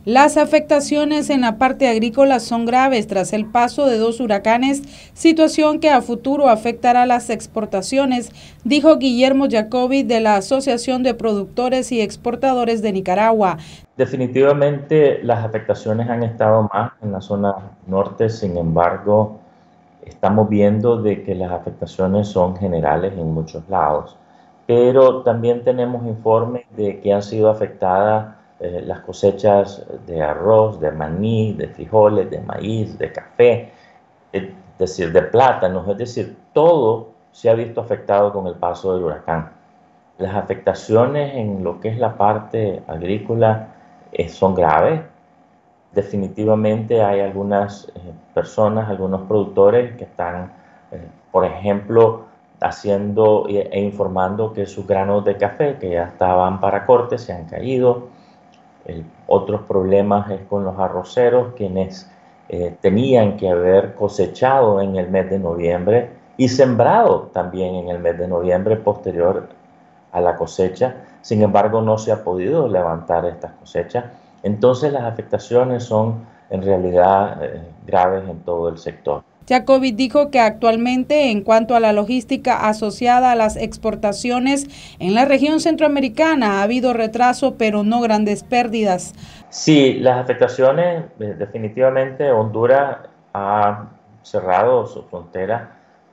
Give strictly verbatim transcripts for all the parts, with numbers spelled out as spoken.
Las afectaciones en la parte agrícola son graves tras el paso de dos huracanes, situación que a futuro afectará las exportaciones, dijo Guillermo Jacobi de la Asociación de Productores y Exportadores de Nicaragua. Definitivamente las afectaciones han estado más en la zona norte, sin embargo, estamos viendo de que las afectaciones son generales en muchos lados, pero también tenemos informes de que han sido afectadas eh, las cosechas de arroz, de maní, de frijoles, de maíz, de café, es decir, de plátanos, es decir, todo se ha visto afectado con el paso del huracán. Las afectaciones en lo que es la parte agrícola eh, son graves. Definitivamente hay algunas eh, personas, algunos productores que están, eh, por ejemplo, haciendo e, e informando que sus granos de café que ya estaban para corte se han caído. El, otros problemas es con los arroceros, quienes eh, tenían que haber cosechado en el mes de noviembre y sembrado también en el mes de noviembre posterior a la cosecha. Sin embargo, no se ha podido levantar estas cosechas. Entonces las afectaciones son en realidad eh, graves en todo el sector. Jacobi dijo que actualmente, en cuanto a la logística asociada a las exportaciones en la región centroamericana, ha habido retraso, pero no grandes pérdidas. Sí, las afectaciones, eh, definitivamente Honduras ha cerrado su frontera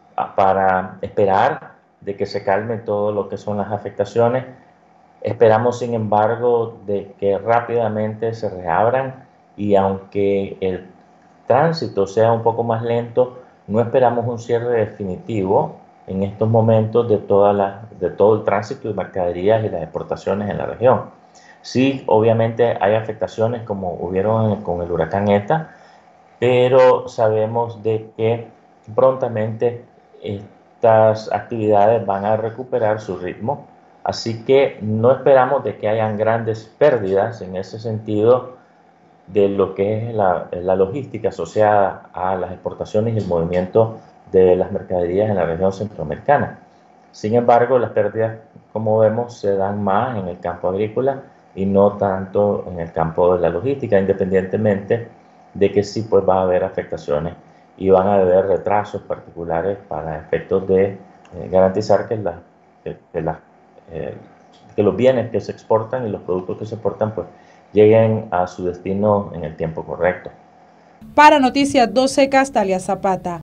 para esperar de que se calme todo lo que son las afectaciones. Esperamos, sin embargo, de que rápidamente se reabran y aunque el tránsito sea un poco más lento, no esperamos un cierre definitivo en estos momentos de, toda la, de todo el tránsito de mercaderías y las exportaciones en la región. Sí, obviamente hay afectaciones como hubieron con el huracán ETA, pero sabemos de que prontamente estas actividades van a recuperar su ritmo, así que no esperamos de que hayan grandes pérdidas en ese sentido de lo que es la, la logística asociada a las exportaciones y el movimiento de las mercaderías en la región centroamericana. Sin embargo, las pérdidas, como vemos, se dan más en el campo agrícola y no tanto en el campo de la logística, independientemente de que sí pues va a haber afectaciones y van a haber retrasos particulares para efectos de eh, garantizar que, la, que, que, la, eh, que los bienes que se exportan y los productos que se exportan pues lleguen a su destino en el tiempo correcto. Para Noticias doce, Castalia Zapata.